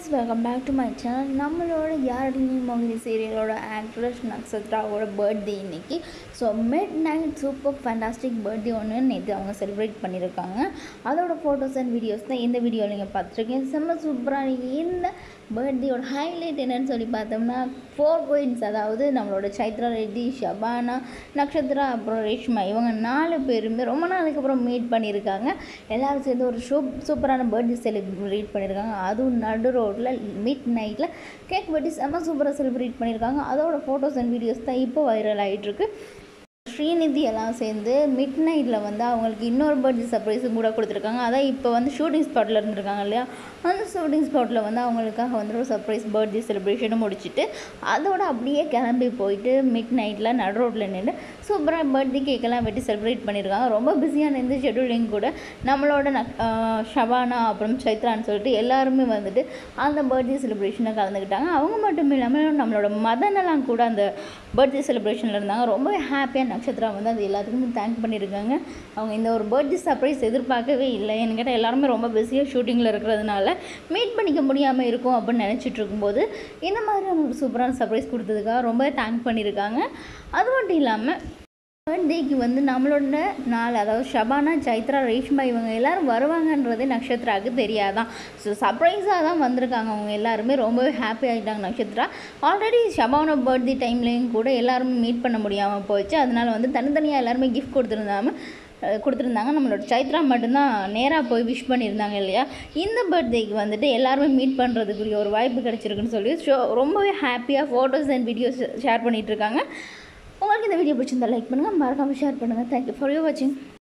welcome back to my channel. நம்மளோட Yaaradi mohini சீரியலோட actress நக்ஷத்ராவோட பர்த்டே இன்னைக்கு. So midnight super fantastic birthday ஒன்று நேற்று அவங்க செலிப்ரேட் பண்ணியிருக்காங்க. அதோட ஃபோட்டோஸ் அண்ட் வீடியோஸ் தான் இந்த வீடியோவில் நீங்கள் பார்த்துருக்கேன். செம்ம சூப்பராக இந்த பர்த்டேயோட ஹைலைட் என்னன்னு சொல்லி பார்த்தோம்னா 4 குயின்ஸ், அதாவது நம்மளோட சைத்ரா ரெட்டி, ஷபானா, நக்ஷத்ரா, அப்புறம் ரேஷ்மா, இவங்க 4 பேருமே ரொம்ப நாளைக்கு அப்புறம் மீட் பண்ணியிருக்காங்க. எல்லோரும் சேர்ந்து ஒரு சூப்பரான பர்த்டே செலிப்ரேட் பண்ணியிருக்காங்க. அதுவும் நடு ரோட்டில் மிட் நைட்டில் கேக் வெட்டி செம்ம சூப்பராக செலிப்ரேட் பண்ணியிருக்காங்க. அதோட ஃபோட்டோஸ் அண்ட் வீடியோஸ் தான் இப்போ வைரல் ஆகிட்டுருக்கு. ஸ்ரீநிதி எல்லாம் சேர்ந்து மிட் நைட்டில் அவங்களுக்கு இன்னொரு பர்த்டே சர்ப்ரைஸும் கூட கொடுத்துருக்காங்க. அதான் இப்போ ஷூட்டிங் ஸ்பாட்டில் இருந்திருக்காங்க இல்லையா, அந்த ஷூட்டிங் ஸ்பாட்டில் அவங்களுக்காக ஒரு சர்ப்ரைஸ் பர்த்டே செலிப்ரேஷனும் முடிச்சுட்டு அதோட அப்படியே கிளம்பி போயிட்டு மிட் நைட்டில் நடு ரோட்டில் நின்று சூப்பராக பர்த்டே கேக்கெல்லாம் வெட்டி செலிப்ரேட் பண்ணியிருக்காங்க. ரொம்ப பிஸியான இந்த ஷெட்யூலிங் கூட நம்மளோட ஷபானா அப்புறம் சைத்ரான்னு சொல்லிட்டு எல்லாருமே அந்த பர்த்டே செலிப்ரேஷனை கலந்துக்கிட்டாங்க. அவங்க மட்டும் இல்லாமல் நம்மளோட மதனெல்லாம் கூட அந்த பர்த்டே செலிப்ரேஷனில் இருந்தாங்க. ரொம்ப ஹாப்பியாக நக்ஷத்ரா அது எல்லாத்துக்குமே தேங்க் பண்ணியிருக்காங்க. அவங்க இந்த ஒரு பர்த்டே சர்ப்ரைஸ் எதிர்பார்க்கவே இல்லை. என்கிட்ட எல்லாருமே ரொம்ப பிஸியாக ஷூட்டிங்கில் இருக்கிறதுனால மீட் பண்ணிக்க முடியாமல் இருக்கும் அப்படின்னு நினச்சிட்டு இருக்கும்போது இந்த மாதிரி அவங்களுக்கு சூப்பரான சர்ப்ரைஸ் கொடுத்ததுக்காக ரொம்ப தேங்க் பண்ணியிருக்காங்க. அது மட்டும் இல்லாமல் பர்த்டேக்கு நம்மளோட 4, அதாவது ஷபானா, சைத்ரா, ரேஷ்மா இவங்க எல்லோரும் வருவாங்கன்றதே நக்ஷத்ராவுக்கு தெரியாதான். ஸோ சர்ப்ரைஸாக தான் வந்திருக்காங்க. அவங்க எல்லாருமே ரொம்பவே ஹாப்பி ஆகிட்டாங்க. நக்ஷத்ரா ஆல்ரெடி ஷபானா பர்த்டே டைம்லேயும் கூட எல்லாருமே மீட் பண்ண முடியாமல் போயிடுச்சு. அதனால் தனித்தனியாக எல்லாருமே கிஃப்ட் கொடுத்துருந்தாங்க. நம்மளோட சைத்ரா மட்டும்தான் நேராக போய் விஷ் பண்ணியிருந்தாங்க இல்லையா. இந்த பர்த்டேக்கு எல்லாருமே மீட் பண்ணுறதுக்குரிய ஒரு வாய்ப்பு கிடச்சிருக்குன்னு சொல்லி ரொம்பவே ஹாப்பியாக ஃபோட்டோஸ் அண்ட் வீடியோஸ் ஷேர் பண்ணிகிட்ருக்காங்க. உங்களுக்கு இந்த வீடியோ பிடிச்சிருந்தா லைக் பண்ணுங்கள், மறக்காமல் ஷேர் பண்ணுங்கள். தேங்க்யூ ஃபார் யூ வாட்சிங்.